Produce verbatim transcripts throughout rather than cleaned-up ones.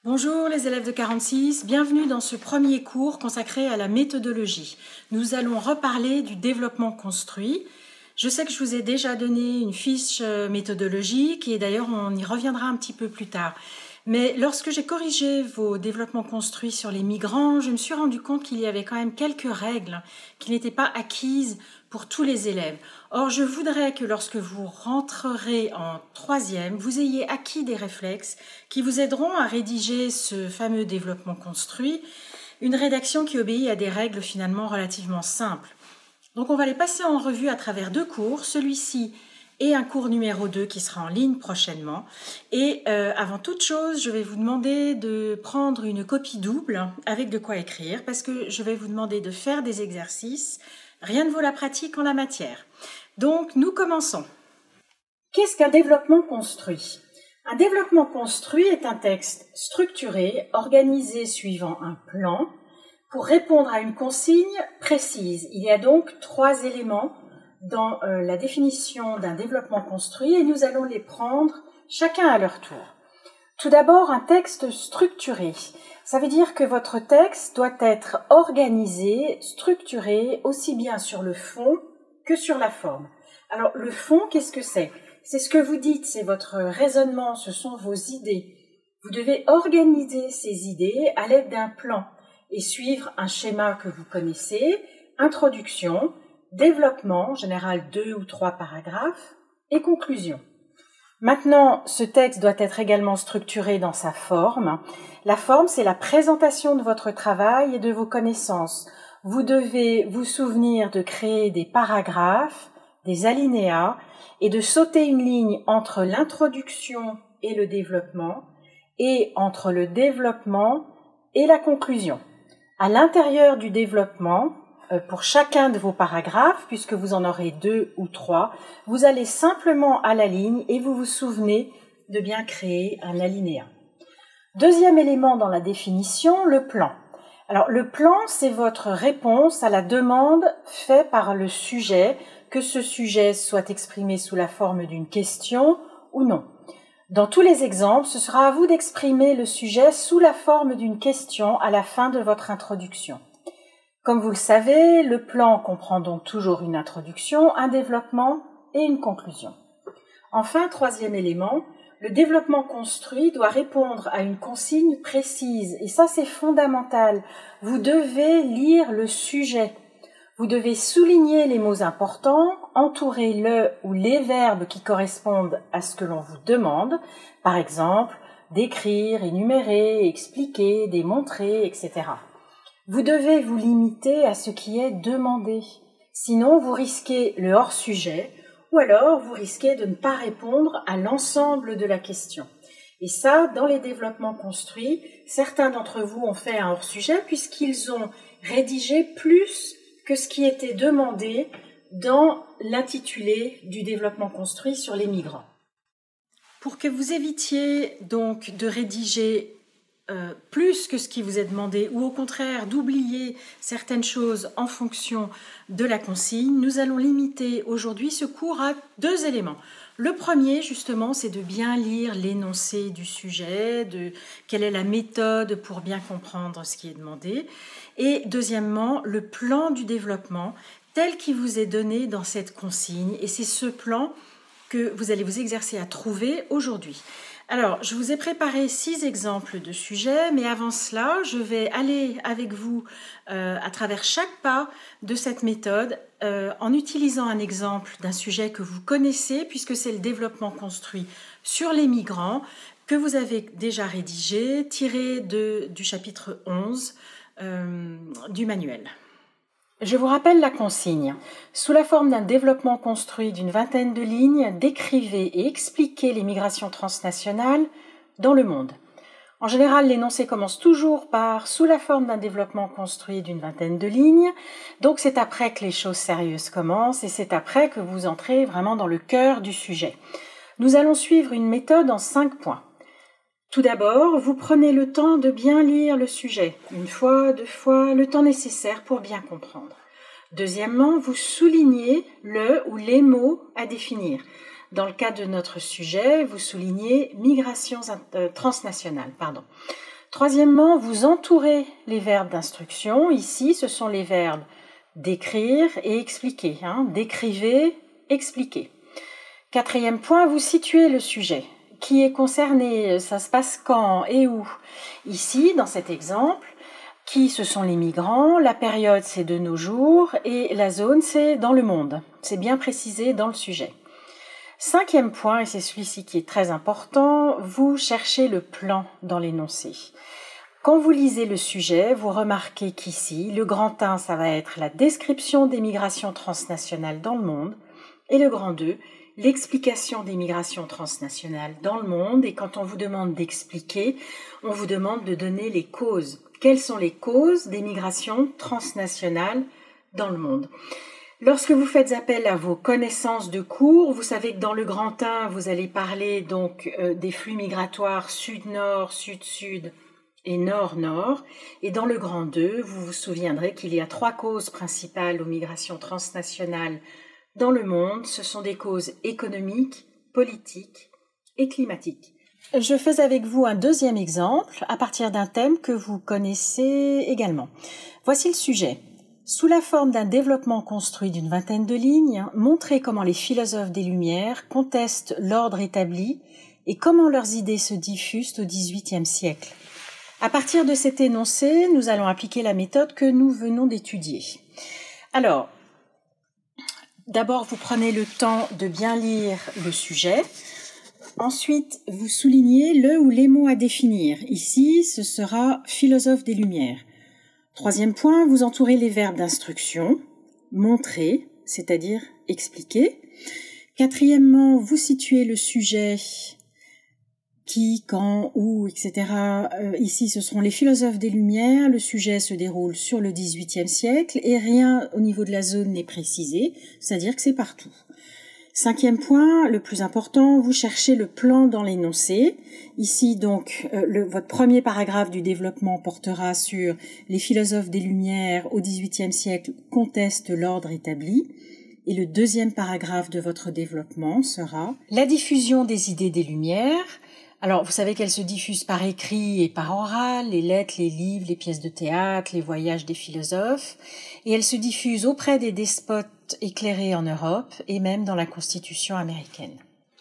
Bonjour les élèves de quarante-six, bienvenue dans ce premier cours consacré à la méthodologie. Nous allons reparler du développement construit. Je sais que je vous ai déjà donné une fiche méthodologique et d'ailleurs on y reviendra un petit peu plus tard. Mais lorsque j'ai corrigé vos développements construits sur les migrants, je me suis rendu compte qu'il y avait quand même quelques règles qui n'étaient pas acquises pour tous les élèves. Or, je voudrais que lorsque vous rentrerez en troisième, vous ayez acquis des réflexes qui vous aideront à rédiger ce fameux développement construit, une rédaction qui obéit à des règles finalement relativement simples. Donc, on va les passer en revue à travers deux cours, celui-ci et un cours numéro deux qui sera en ligne prochainement. Et euh, avant toute chose, je vais vous demander de prendre une copie double avec de quoi écrire parce que je vais vous demander de faire des exercices. Rien ne vaut la pratique en la matière. Donc, nous commençons. Qu'est-ce qu'un développement construit? Un développement construit est un texte structuré, organisé suivant un plan pour répondre à une consigne précise. Il y a donc trois éléments dans euh, la définition d'un développement construit et nous allons les prendre chacun à leur tour. Tout d'abord, un texte structuré. Ça veut dire que votre texte doit être organisé, structuré, aussi bien sur le fond que sur la forme. Alors, le fond, qu'est-ce que c'est? C'est ce que vous dites, c'est votre raisonnement, ce sont vos idées. Vous devez organiser ces idées à l'aide d'un plan et suivre un schéma que vous connaissez, introduction, développement, en général deux ou trois paragraphes, et conclusion. Maintenant, ce texte doit être également structuré dans sa forme. La forme, c'est la présentation de votre travail et de vos connaissances. Vous devez vous souvenir de créer des paragraphes, des alinéas, et de sauter une ligne entre l'introduction et le développement, et entre le développement et la conclusion. À l'intérieur du développement, pour chacun de vos paragraphes, puisque vous en aurez deux ou trois, vous allez simplement à la ligne et vous vous souvenez de bien créer un alinéa. Deuxième élément dans la définition, le plan. Alors, le plan, c'est votre réponse à la demande faite par le sujet, que ce sujet soit exprimé sous la forme d'une question ou non. Dans tous les exemples, ce sera à vous d'exprimer le sujet sous la forme d'une question à la fin de votre introduction. Comme vous le savez, le plan comprend donc toujours une introduction, un développement et une conclusion. Enfin, troisième élément, le développement construit doit répondre à une consigne précise et ça c'est fondamental. Vous devez lire le sujet. Vous devez souligner les mots importants, entourer le ou les verbes qui correspondent à ce que l'on vous demande, par exemple, décrire, énumérer, expliquer, démontrer, et cetera. Vous devez vous limiter à ce qui est demandé, sinon vous risquez le hors-sujet ou alors vous risquez de ne pas répondre à l'ensemble de la question. Et ça, dans les développements construits, certains d'entre vous ont fait un hors-sujet puisqu'ils ont rédigé plus que ce qui était demandé dans l'intitulé du développement construit sur les migrants. Pour que vous évitiez donc de rédiger Euh, plus que ce qui vous est demandé ou au contraire d'oublier certaines choses en fonction de la consigne, nous allons limiter aujourd'hui ce cours à deux éléments. Le premier, justement, c'est de bien lire l'énoncé du sujet, de quelle est la méthode pour bien comprendre ce qui est demandé. Et deuxièmement, le plan du développement tel qu'il vous est donné dans cette consigne. Et c'est ce plan que vous allez vous exercer à trouver aujourd'hui. Alors, je vous ai préparé six exemples de sujets, mais avant cela, je vais aller avec vous euh, à travers chaque pas de cette méthode euh, en utilisant un exemple d'un sujet que vous connaissez, puisque c'est le développement construit sur les migrants, que vous avez déjà rédigé, tiré de, du chapitre onze euh, du manuel. Je vous rappelle la consigne. Sous la forme d'un développement construit d'une vingtaine de lignes, décrivez et expliquez les migrations transnationales dans le monde. En général, l'énoncé commence toujours par sous la forme d'un développement construit d'une vingtaine de lignes. Donc c'est après que les choses sérieuses commencent et c'est après que vous entrez vraiment dans le cœur du sujet. Nous allons suivre une méthode en cinq points. Tout d'abord, vous prenez le temps de bien lire le sujet, une fois, deux fois, le temps nécessaire pour bien comprendre. Deuxièmement, vous soulignez le ou les mots à définir. Dans le cas de notre sujet, vous soulignez migrations transnationales. Pardon. Troisièmement, vous entourez les verbes d'instruction. Ici, ce sont les verbes d'écrire et expliquer. Hein. Décrivez, expliquez. Quatrième point, vous situez le sujet. Qui est concerné? Ça se passe quand et où? Ici, dans cet exemple, qui ce sont les migrants? La période, c'est de nos jours et la zone, c'est dans le monde. C'est bien précisé dans le sujet. Cinquième point, et c'est celui-ci qui est très important, vous cherchez le plan dans l'énoncé. Quand vous lisez le sujet, vous remarquez qu'ici, le grand un, ça va être la description des migrations transnationales dans le monde, et le grand deux, l'explication des migrations transnationales dans le monde. Et quand on vous demande d'expliquer, on vous demande de donner les causes. Quelles sont les causes des migrations transnationales dans le monde? Lorsque vous faites appel à vos connaissances de cours, vous savez que dans le grand un, vous allez parler donc euh, des flux migratoires sud-nord, sud-sud et nord-nord. Et dans le grand deux, vous vous souviendrez qu'il y a trois causes principales aux migrations transnationales dans le monde. Ce sont des causes économiques, politiques et climatiques. Je fais avec vous un deuxième exemple à partir d'un thème que vous connaissez également. Voici le sujet. Sous la forme d'un développement construit d'une vingtaine de lignes, montrez comment les philosophes des Lumières contestent l'ordre établi et comment leurs idées se diffusent au dix-huitième siècle. À partir de cet énoncé, nous allons appliquer la méthode que nous venons d'étudier. Alors, d'abord, vous prenez le temps de bien lire le sujet. Ensuite, vous soulignez le ou les mots à définir. Ici, ce sera « philosophe des Lumières ». Troisième point, vous entourez les verbes d'instruction, montrer, c'est-à-dire expliquer. Quatrièmement, vous situez le sujet, qui, quand, où, et cetera. Euh, ici, ce seront les philosophes des Lumières. Le sujet se déroule sur le dix-huitième siècle et rien au niveau de la zone n'est précisé, c'est-à-dire que c'est partout. Cinquième point, le plus important, vous cherchez le plan dans l'énoncé. Ici, donc, euh, le, votre premier paragraphe du développement portera sur les philosophes des Lumières au dix-huitième siècle contestent l'ordre établi. Et le deuxième paragraphe de votre développement sera la diffusion des idées des Lumières. Alors, vous savez qu'elles se diffusent par écrit et par oral, les lettres, les livres, les pièces de théâtre, les voyages des philosophes, et elles se diffusent auprès des despotes éclairés en Europe et même dans la Constitution américaine.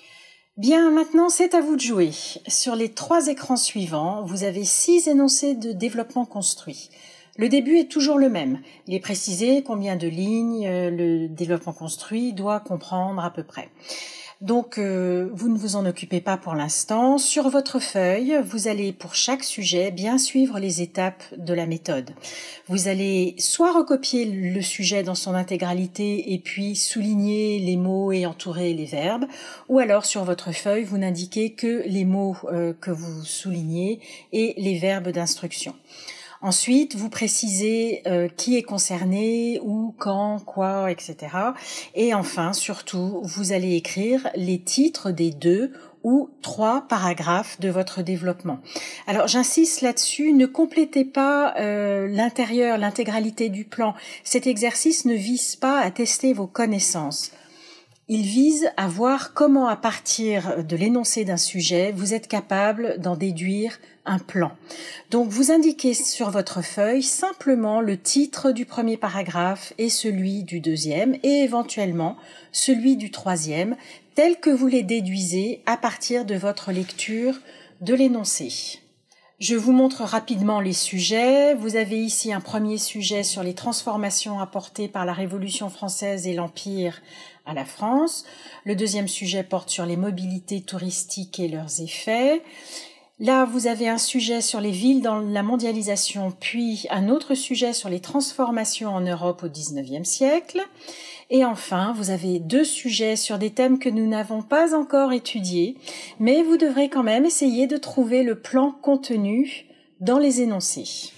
Bien, maintenant, c'est à vous de jouer. Sur les trois écrans suivants, vous avez six énoncés de développement construit. Le début est toujours le même. Il est précisé combien de lignes le développement construit doit comprendre à peu près. Donc, euh, vous ne vous en occupez pas pour l'instant. Sur votre feuille, vous allez, pour chaque sujet, bien suivre les étapes de la méthode. Vous allez soit recopier le sujet dans son intégralité et puis souligner les mots et entourer les verbes, ou alors sur votre feuille, vous n'indiquez que les mots euh, que vous soulignez et les verbes d'instruction. Ensuite, vous précisez euh, qui est concerné, où, quand, quoi, et cetera. Et enfin, surtout, vous allez écrire les titres des deux ou trois paragraphes de votre développement. Alors, j'insiste là-dessus, ne complétez pas euh, l'intérieur, l'intégralité du plan. Cet exercice ne vise pas à tester vos connaissances. Il vise à voir comment, à partir de l'énoncé d'un sujet, vous êtes capable d'en déduire un plan. Donc, vous indiquez sur votre feuille simplement le titre du premier paragraphe et celui du deuxième et éventuellement celui du troisième, tel que vous les déduisez à partir de votre lecture de l'énoncé. Je vous montre rapidement les sujets. Vous avez ici un premier sujet sur les transformations apportées par la Révolution française et l'Empire à la France. Le deuxième sujet porte sur les mobilités touristiques et leurs effets. Là, vous avez un sujet sur les villes dans la mondialisation, puis un autre sujet sur les transformations en Europe au dix-neuvième siècle. Et enfin, vous avez deux sujets sur des thèmes que nous n'avons pas encore étudiés, mais vous devrez quand même essayer de trouver le plan contenu dans les énoncés.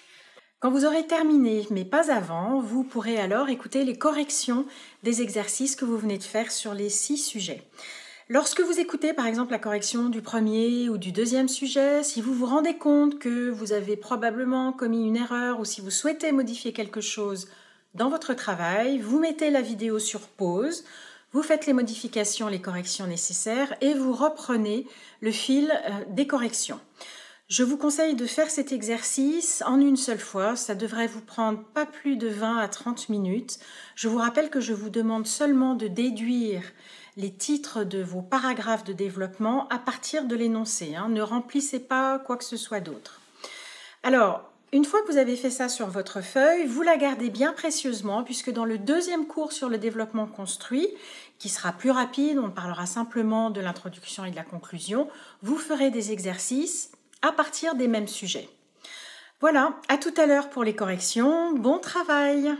Quand vous aurez terminé, mais pas avant, vous pourrez alors écouter les corrections des exercices que vous venez de faire sur les six sujets. Lorsque vous écoutez par exemple la correction du premier ou du deuxième sujet, si vous vous rendez compte que vous avez probablement commis une erreur ou si vous souhaitez modifier quelque chose dans votre travail, vous mettez la vidéo sur pause, vous faites les modifications, les corrections nécessaires et vous reprenez le fil des corrections. Je vous conseille de faire cet exercice en une seule fois. Ça devrait vous prendre pas plus de vingt à trente minutes. Je vous rappelle que je vous demande seulement de déduire les titres de vos paragraphes de développement à partir de l'énoncé. Hein. Ne remplissez pas quoi que ce soit d'autre. Alors, une fois que vous avez fait ça sur votre feuille, vous la gardez bien précieusement puisque dans le deuxième cours sur le développement construit, qui sera plus rapide, on parlera simplement de l'introduction et de la conclusion, vous ferez des exercices à partir des mêmes sujets. Voilà, à tout à l'heure pour les corrections. Bon travail!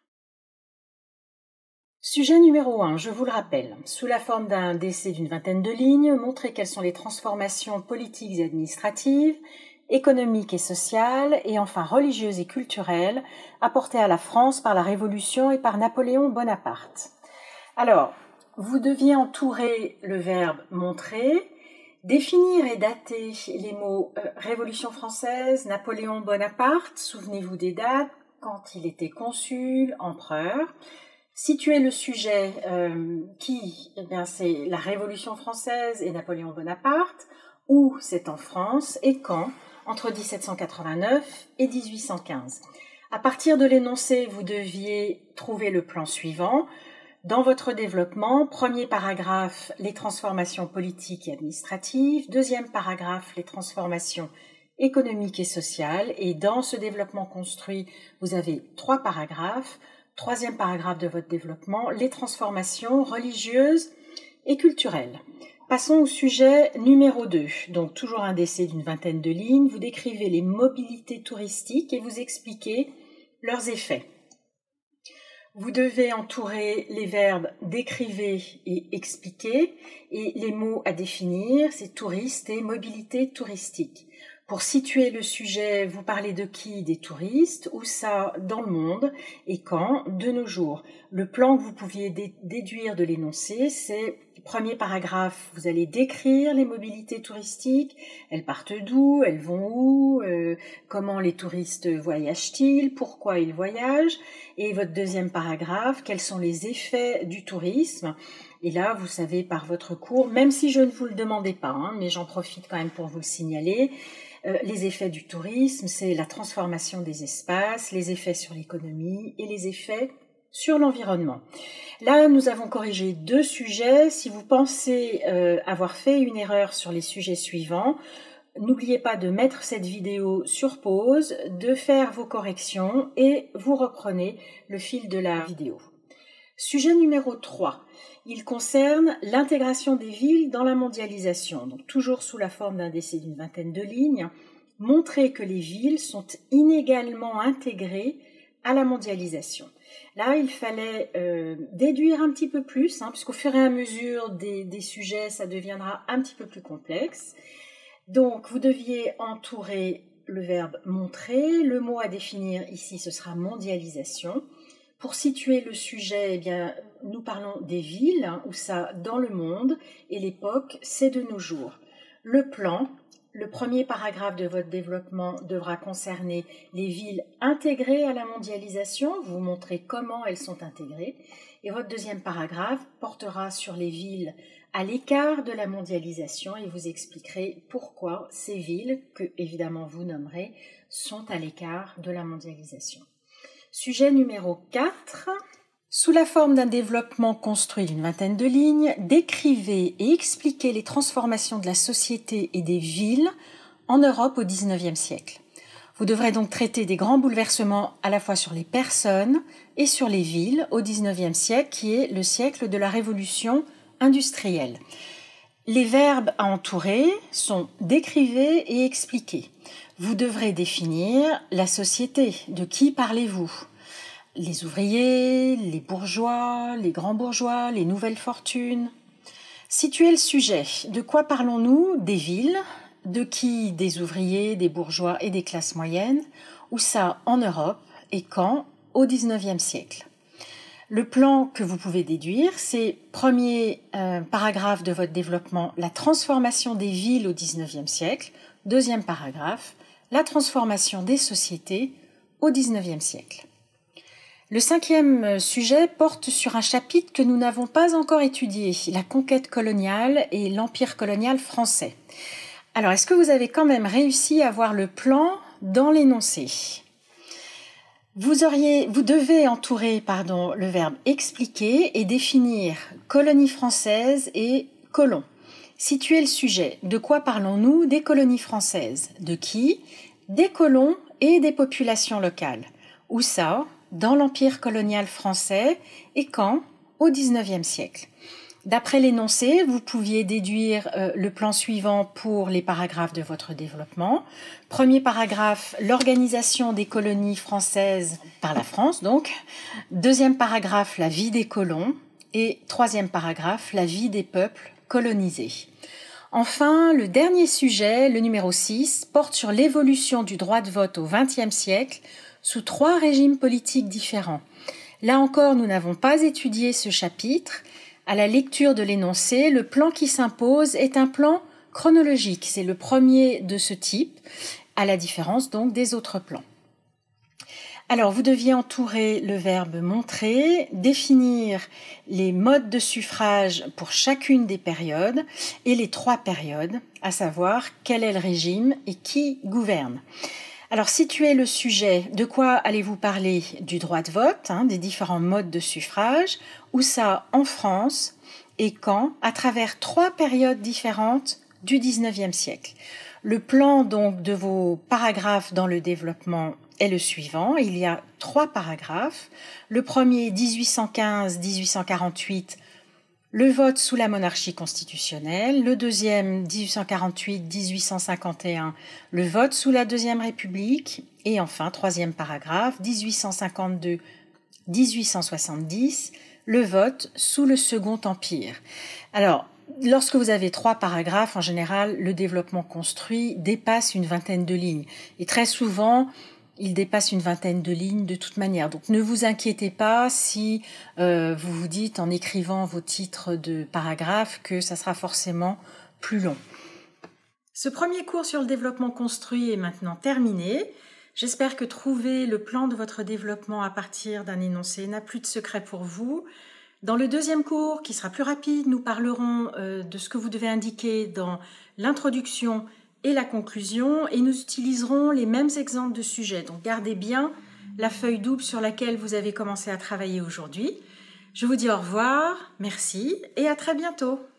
Sujet numéro un, je vous le rappelle, sous la forme d'un essai d'une vingtaine de lignes, montrer quelles sont les transformations politiques et administratives, économiques et sociales, et enfin religieuses et culturelles, apportées à la France par la Révolution et par Napoléon Bonaparte. Alors, vous deviez entourer le verbe « montrer », définir et dater les mots euh, Révolution française, Napoléon Bonaparte, souvenez-vous des dates, quand il était consul, empereur. Situer le sujet euh, qui, eh bien, c'est la Révolution française et Napoléon Bonaparte, où c'est en France et quand, entre dix-sept cent quatre-vingt-neuf et dix-huit cent quinze. À partir de l'énoncé, vous deviez trouver le plan suivant. Dans votre développement, premier paragraphe, les transformations politiques et administratives. Deuxième paragraphe, les transformations économiques et sociales. Et dans ce développement construit, vous avez trois paragraphes. Troisième paragraphe de votre développement, les transformations religieuses et culturelles. Passons au sujet numéro deux. Donc, toujours un essai d'une vingtaine de lignes. Vous décrivez les mobilités touristiques et vous expliquez leurs effets. Vous devez entourer les verbes « décrivez » et « expliquer » et les mots à définir, c'est « touriste » et « mobilité touristique ». Pour situer le sujet, vous parlez de qui? Des touristes, où ça dans le monde et quand? De nos jours. Le plan que vous pouviez dé- déduire de l'énoncé, c'est premier paragraphe, vous allez décrire les mobilités touristiques, elles partent d'où, elles vont où, euh, comment les touristes voyagent-ils, pourquoi ils voyagent, et votre deuxième paragraphe, quels sont les effets du tourisme. Et là, vous savez par votre cours, même si je ne vous le demandais pas, hein, mais j'en profite quand même pour vous le signaler, euh, les effets du tourisme, c'est la transformation des espaces, les effets sur l'économie et les effets sur l'environnement. Là, nous avons corrigé deux sujets. Si vous pensez euh, avoir fait une erreur sur les sujets suivants, n'oubliez pas de mettre cette vidéo sur pause, de faire vos corrections et vous reprenez le fil de la vidéo. Sujet numéro trois. Il concerne l'intégration des villes dans la mondialisation. Donc, toujours sous la forme d'un essai d'une vingtaine de lignes, montrer que les villes sont inégalement intégrées à la mondialisation. Là, il fallait euh, déduire un petit peu plus, hein, puisqu'au fur et à mesure des, des sujets, ça deviendra un petit peu plus complexe. Donc, vous deviez entourer le verbe « montrer ». Le mot à définir ici, ce sera « mondialisation ». Pour situer le sujet, eh bien, nous parlons des villes, hein, où ça dans le monde, et l'époque, c'est de nos jours. Le plan, le premier paragraphe de votre développement devra concerner les villes intégrées à la mondialisation, vous montrez comment elles sont intégrées, et votre deuxième paragraphe portera sur les villes à l'écart de la mondialisation et vous expliquerez pourquoi ces villes, que évidemment vous nommerez, sont à l'écart de la mondialisation. Sujet numéro quatre. Sous la forme d'un développement construit d'une vingtaine de lignes, décrivez et expliquez les transformations de la société et des villes en Europe au dix-neuvième siècle. Vous devrez donc traiter des grands bouleversements à la fois sur les personnes et sur les villes au dix-neuvième siècle, qui est le siècle de la révolution industrielle. Les verbes à entourer sont décrivez et expliquez. Vous devrez définir la société. De qui parlez-vous? Les ouvriers, les bourgeois, les grands bourgeois, les nouvelles fortunes. Situez le sujet. De quoi parlons-nous? Des villes. De qui? Des ouvriers, des bourgeois et des classes moyennes. Où ça? En Europe. Et quand? Au dix-neuvième siècle. Le plan que vous pouvez déduire, c'est premier euh, paragraphe de votre développement, la transformation des villes au dix-neuvième siècle. Deuxième paragraphe, la transformation des sociétés au dix-neuvième siècle. Le cinquième sujet porte sur un chapitre que nous n'avons pas encore étudié, la conquête coloniale et l'empire colonial français. Alors, est-ce que vous avez quand même réussi à voir le plan dans l'énoncé ? Vous, auriez, vous devez entourer pardon, le verbe expliquer et définir colonie française et colon. Situer le sujet. De quoi parlons-nous? Des colonies françaises. De qui? Des colons et des populations locales. Où ça? Dans l'Empire colonial français. Et quand? Au dix-neuvième siècle. D'après l'énoncé, vous pouviez déduire euh, le plan suivant pour les paragraphes de votre développement. Premier paragraphe, l'organisation des colonies françaises par la France, donc. Deuxième paragraphe, la vie des colons. Et troisième paragraphe, la vie des peuples colonisés. Enfin, le dernier sujet, le numéro six, porte sur l'évolution du droit de vote au vingtième siècle sous trois régimes politiques différents. Là encore, nous n'avons pas étudié ce chapitre. À la lecture de l'énoncé, le plan qui s'impose est un plan chronologique. C'est le premier de ce type, à la différence donc des autres plans. Alors, vous deviez entourer le verbe montrer, définir les modes de suffrage pour chacune des périodes et les trois périodes, à savoir quel est le régime et qui gouverne. Alors, situez le sujet. De quoi allez-vous parler? Du droit de vote, hein, des différents modes de suffrage. Où ça? En France. Et quand? À travers trois périodes différentes du dix-neuvième siècle. Le plan donc de vos paragraphes dans le développement est le suivant. Il y a trois paragraphes. Le premier, dix-huit cent quinze à dix-huit cent quarante-huit, le vote sous la monarchie constitutionnelle. Le deuxième, dix-huit cent quarante-huit à dix-huit cent cinquante et un, le vote sous la Deuxième République. Et enfin, troisième paragraphe, dix-huit cent cinquante-deux à dix-huit cent soixante-dix, le vote sous le Second Empire. Alors, lorsque vous avez trois paragraphes, en général, le développement construit dépasse une vingtaine de lignes. Et très souvent, il dépasse une vingtaine de lignes de toute manière. Donc ne vous inquiétez pas si euh, vous vous dites en écrivant vos titres de paragraphes que ça sera forcément plus long. Ce premier cours sur le développement construit est maintenant terminé. J'espère que trouver le plan de votre développement à partir d'un énoncé n'a plus de secret pour vous. Dans le deuxième cours, qui sera plus rapide, nous parlerons euh, de ce que vous devez indiquer dans l'introduction et la conclusion, et nous utiliserons les mêmes exemples de sujets. Donc gardez bien la feuille double sur laquelle vous avez commencé à travailler aujourd'hui. Je vous dis au revoir, merci et à très bientôt.